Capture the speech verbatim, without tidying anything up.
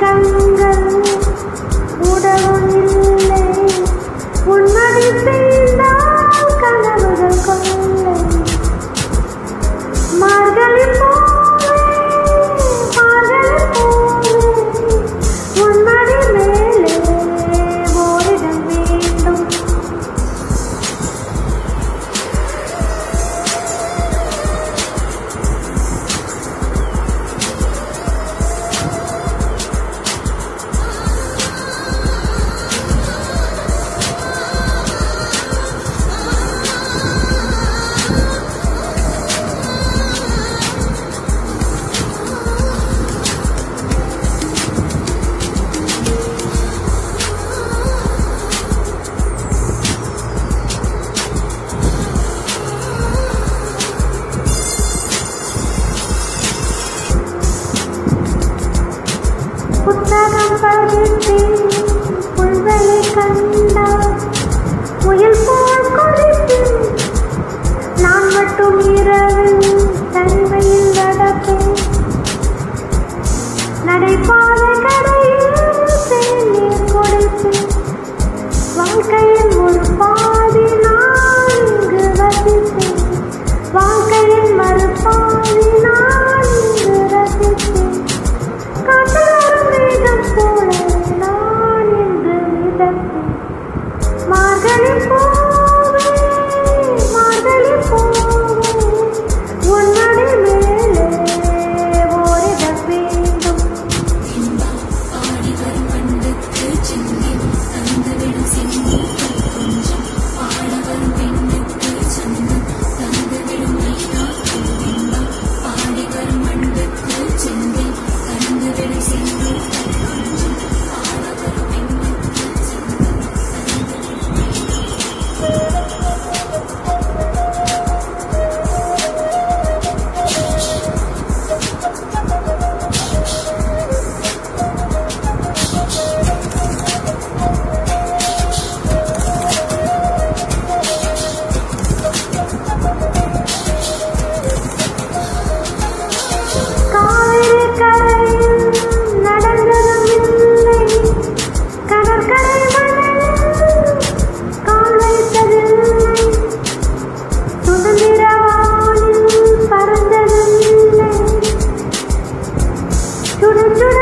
நிமிடங்கள் உடவும் இல்லை உன்மடி செய்தால் கனவுகள் கொள்ளை மார்கழி போவே மார்கழி போவே உன்மடி மேலே ஓரிடம் வேண்டும் புத்தகம் படித்தேன் புல்வெளி கண்டார் முயல் போல் கொதித்தேன் நான் மட்டும் இரவில் தனிமையில் நடப்பேன் நடைபாதை கடையில் தேநீர் கொடுப்பேன் வாழ்க்கையில் ஒரு பாதி நான் இங்கு வசித்தேன் வாழ்க்கையின் மறுபாதி நான் இங்கு ரசித்தேன் மார்கழி போவே மார்கழி போவே உன்மடி மேலே ஓரிடம் வேண்டும் பாடி வரும் பண்டுக்கு செந்தி தந்துவிடும் செந்தி கொஞ்சம் பாட வரும் பெண்ணுக்கு சந்தம் தந்துவிடும் ஐயா பாடி வரும் பண்டுக்கு செந்தி தந்துவிடும் செந்தி கொஞ்சம் பாட வரும் பெண்ணுக்கு சந்தம் காவிரி கரையில் நடந்ததும் இல்லை கடற்கரை மணலில் கால் வைத்ததில்லை சுதந்திர வானில் பறந்ததும் இல்லை சுட சுட